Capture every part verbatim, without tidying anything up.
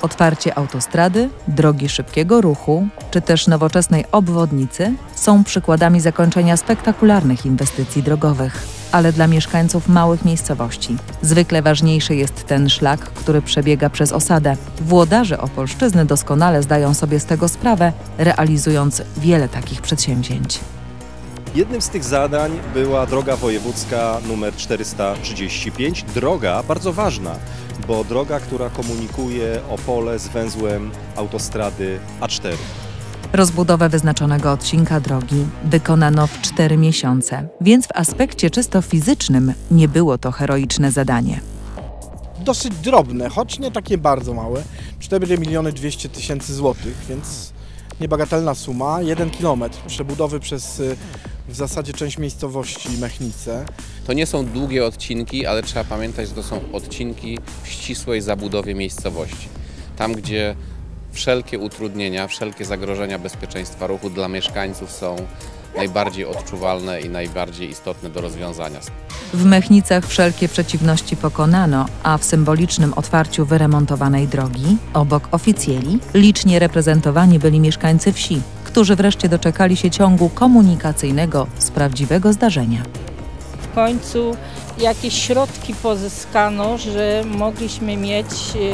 Otwarcie autostrady, drogi szybkiego ruchu czy też nowoczesnej obwodnicy są przykładami zakończenia spektakularnych inwestycji drogowych. Ale dla mieszkańców małych miejscowości zwykle ważniejszy jest ten szlak, który przebiega przez osadę. Włodarze Opolszczyzny doskonale zdają sobie z tego sprawę, realizując wiele takich przedsięwzięć. Jednym z tych zadań była droga wojewódzka numer czterysta trzydzieści pięć. Droga bardzo ważna, bo droga, która komunikuje Opole z węzłem autostrady A cztery. Rozbudowę wyznaczonego odcinka drogi wykonano w cztery miesiące, więc w aspekcie czysto fizycznym nie było to heroiczne zadanie. Dosyć drobne, choć nie takie bardzo małe. cztery miliony dwieście tysięcy złotych, więc niebagatelna suma. Jeden kilometr przebudowy przez w zasadzie część miejscowości Mechnice. To nie są długie odcinki, ale trzeba pamiętać, że to są odcinki w ścisłej zabudowie miejscowości. Tam, gdzie wszelkie utrudnienia, wszelkie zagrożenia bezpieczeństwa ruchu dla mieszkańców są najbardziej odczuwalne i najbardziej istotne do rozwiązania. W Mechnicach wszelkie przeciwności pokonano, a w symbolicznym otwarciu wyremontowanej drogi, obok oficjeli, licznie reprezentowani byli mieszkańcy wsi, którzy wreszcie doczekali się ciągu komunikacyjnego z prawdziwego zdarzenia. W końcu jakieś środki pozyskano, że mogliśmy mieć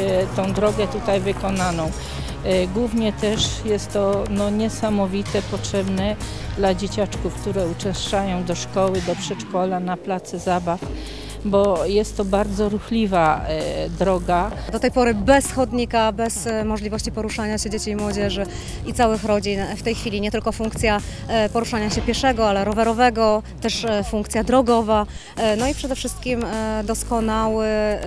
tą drogę tutaj wykonaną. Głównie też jest to no, niesamowite, potrzebne dla dzieciaczków, które uczęszczają do szkoły, do przedszkola, na place zabaw, bo jest to bardzo ruchliwa e, droga. Do tej pory bez chodnika, bez możliwości poruszania się dzieci i młodzieży i całych rodzin. W tej chwili nie tylko funkcja e, poruszania się pieszego, ale rowerowego, też e, funkcja drogowa. E, no i przede wszystkim e, doskonały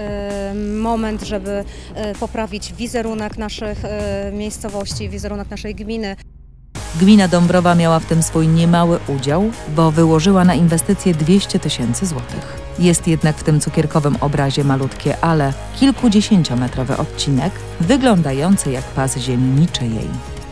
e, moment, żeby e, poprawić wizerunek naszych e, miejscowości, wizerunek naszej gminy. Gmina Dąbrowa miała w tym swój niemały udział, bo wyłożyła na inwestycje dwieście tysięcy złotych. Jest jednak w tym cukierkowym obrazie malutkie, ale kilkudziesięciometrowy odcinek, wyglądający jak pas ziemi niczyjej.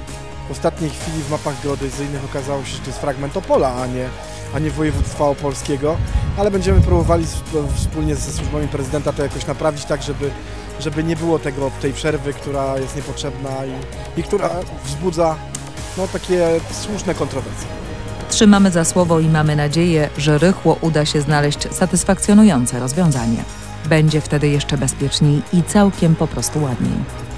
W ostatniej chwili w mapach geodezyjnych okazało się, że to jest fragment Opola, a nie, a nie województwa opolskiego, ale będziemy próbowali wspólnie ze służbami prezydenta to jakoś naprawić tak, żeby, żeby nie było tego, tej przerwy, która jest niepotrzebna i, i która wzbudza no, takie słuszne kontrowersje. Trzymamy za słowo i mamy nadzieję, że rychło uda się znaleźć satysfakcjonujące rozwiązanie. Będzie wtedy jeszcze bezpieczniej i całkiem po prostu ładniej.